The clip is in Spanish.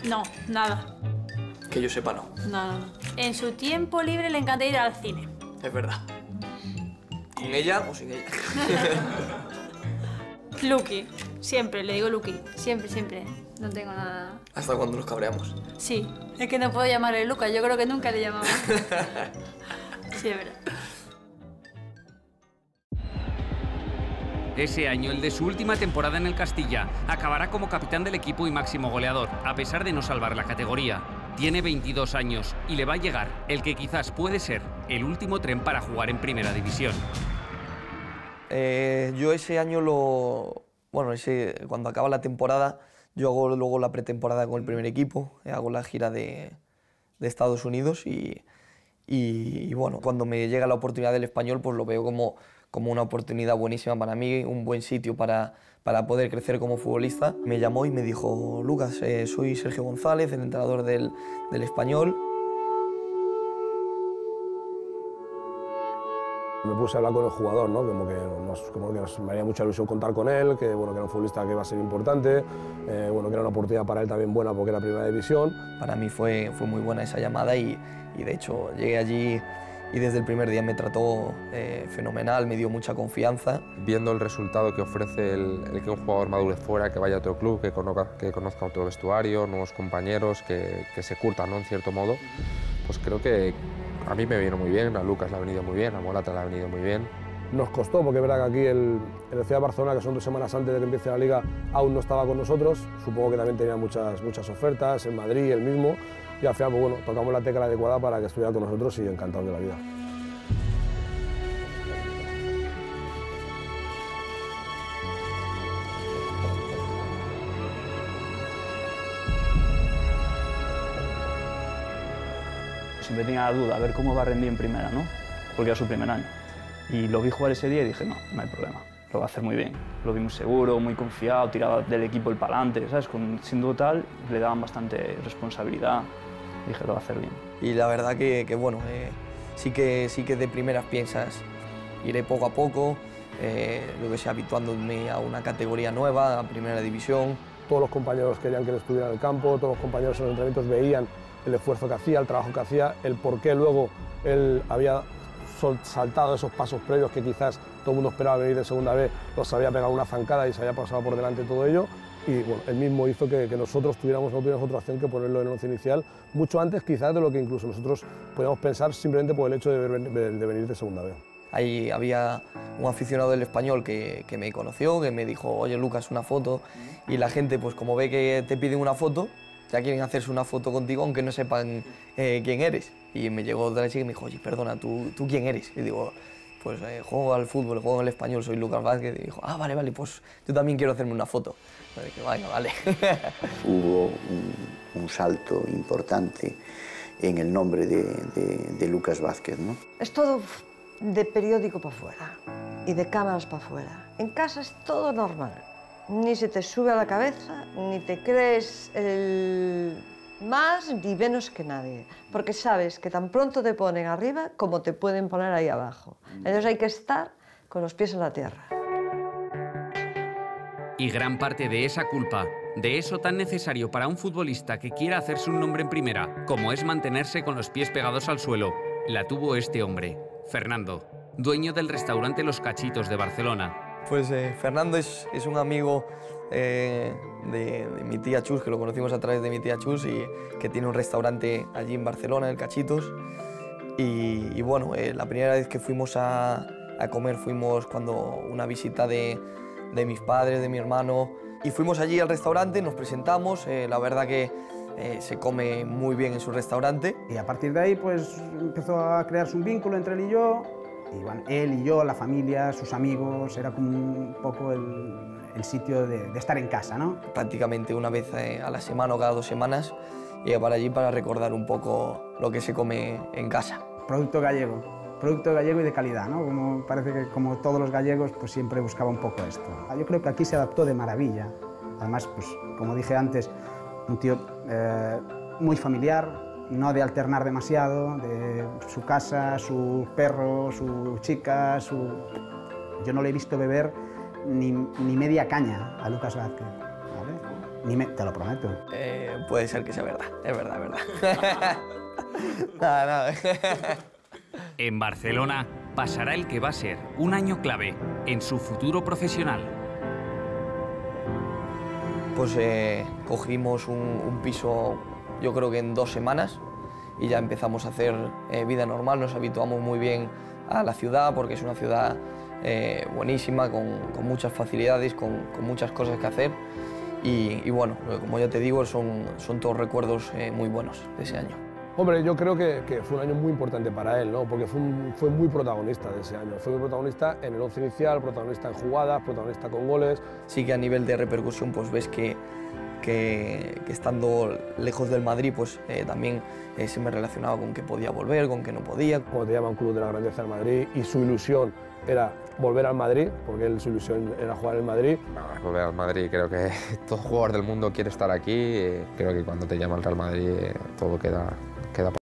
No, nada. Que yo sepa, no. No, no. En su tiempo libre le encanta ir al cine. Es verdad. ¿Con ella o sin ella? Lucky. Siempre, le digo Lucky. Siempre, siempre. No tengo nada... Hasta cuando nos cabreamos. Sí. Es que no puedo llamarle Lucas. Yo creo que nunca le llamaba. Sí, es verdad. Ese año, el de su última temporada en el Castilla, acabará como capitán del equipo y máximo goleador, a pesar de no salvar la categoría. Tiene 22 años y le va a llegar el que quizás puede ser el último tren para jugar en Primera División. Yo ese año cuando acaba la temporada, yo hago luego la pretemporada con el primer equipo, hago la gira de Estados Unidos y bueno, cuando me llega la oportunidad del Español, pues lo veo como una oportunidad buenísima para mí, un buen sitio para poder crecer como futbolista. Me llamó y me dijo, Lucas, soy Sergio González, el entrenador del Español. Me puse a hablar con el jugador, ¿no? Como que me haría mucha ilusión contar con él, que, bueno, que era un futbolista que iba a ser importante, bueno, que era una oportunidad para él también buena porque era Primera División. Para mí fue muy buena esa llamada y de hecho llegué allí y desde el primer día me trató fenomenal, me dio mucha confianza. Viendo el resultado que ofrece el que un jugador madure fuera, que vaya a otro club, que conozca otro vestuario, nuevos compañeros, que se curtan, ¿no? En cierto modo, pues creo que a mí me vino muy bien, a Lucas le ha venido muy bien, a Morata le ha venido muy bien. Nos costó, porque es verdad que aquí el Ciudad de Barcelona, que son 2 semanas antes de que empiece la Liga, aún no estaba con nosotros. Supongo que también tenía muchas ofertas, en Madrid el mismo, y al final, pues bueno, tocamos la tecla adecuada para que estuviera con nosotros y encantado de la vida. Siempre tenía la duda, a ver cómo va a rendir en primera, ¿no? Porque era su primer año. Y lo vi jugar ese día y dije, no hay problema, lo va a hacer muy bien. Lo vi muy seguro, muy confiado, tiraba del equipo el pa'lante, ¿sabes? Siendo tal, le daban bastante responsabilidad. Dije, lo va a hacer bien. Y la verdad que bueno, sí que de primeras piensas, iré poco a poco, lo que sea, habituándome a una categoría nueva, a Primera División. Todos los compañeros querían que él estuviera en el campo, todos los compañeros en los entrenamientos veían el esfuerzo que hacía, el trabajo que hacía, el por qué luego él había saltado esos pasos previos que quizás todo el mundo esperaba venir de segunda vez, los había pegado una zancada y se había pasado por delante todo ello. Y bueno, él mismo hizo que nosotros no tuviéramos otra opción que ponerlo en el once inicial, mucho antes quizás de lo que incluso nosotros podíamos pensar simplemente por el hecho de venir de segunda vez. Ahí había un aficionado del Español que me conoció, que me dijo, oye Lucas, una foto, y la gente, pues como ve que te piden una foto, ya quieren hacerse una foto contigo aunque no sepan quién eres. Y me llegó otra chica y me dijo, oye, perdona, ¿tú quién eres? Y digo, pues juego al fútbol, juego en el Español, soy Lucas Vázquez. Y dijo, ah, vale, pues yo también quiero hacerme una foto. Y dije, vaya, vale. Hubo un salto importante en el nombre de Lucas Vázquez, ¿no? Es todo de periódico para afuera y de cámaras para afuera. En casa es todo normal. Ni se te sube a la cabeza, ni te crees más ni menos que nadie. Porque sabes que tan pronto te ponen arriba como te pueden poner ahí abajo. Entonces hay que estar con los pies en la tierra. Y gran parte de esa culpa, de eso tan necesario para un futbolista que quiera hacerse un nombre en primera, como es mantenerse con los pies pegados al suelo, la tuvo este hombre, Fernando, dueño del restaurante Los Cachitos de Barcelona. Pues Fernando es un amigo de mi tía Chus, que lo conocimos a través de mi tía Chus, y que tiene un restaurante allí en Barcelona, el Cachitos. Y bueno, la primera vez que fuimos a comer fuimos cuando una visita de mis padres, de mi hermano, y fuimos allí al restaurante, nos presentamos, la verdad que se come muy bien en su restaurante. Y a partir de ahí pues empezó a crearse un vínculo entre él y yo. Y bueno, él y yo, la familia, sus amigos, era como un poco el sitio de estar en casa, ¿no? Prácticamente una vez a la semana o cada 2 semanas iba para allí para recordar un poco lo que se come en casa. Producto gallego y de calidad, ¿no? Como parece que como todos los gallegos pues siempre buscaba un poco esto. Yo creo que aquí se adaptó de maravilla. Además, pues como dije antes, un tío muy familiar, no de alternar demasiado, de su casa, su perro, su chica, Yo no le he visto beber ni media caña a Lucas Vázquez, ¿vale? Te lo prometo. Puede ser que sea verdad, es verdad, es verdad. Nada. En Barcelona pasará el que va a ser un año clave en su futuro profesional. Pues cogimos un piso, yo creo que en 2 semanas, y ya empezamos a hacer vida normal. Nos habituamos muy bien a la ciudad porque es una ciudad buenísima, con muchas facilidades, con muchas cosas que hacer. Y bueno, como ya te digo, son todos recuerdos muy buenos de ese año. Hombre, yo creo que fue un año muy importante para él, ¿no? Porque fue muy protagonista de ese año. Fue muy protagonista en el 11 inicial, protagonista en jugadas, protagonista con goles. Sí que a nivel de repercusión pues ves que estando lejos del Madrid pues también se me relacionaba con que podía volver, con que no podía. Como te llama un club de la grandeza del Madrid y su ilusión era volver al Madrid, porque su ilusión era jugar en el Madrid. Volver al Madrid, creo que todo jugador del mundo quiere estar aquí. Creo que cuando te llama el Real Madrid todo queda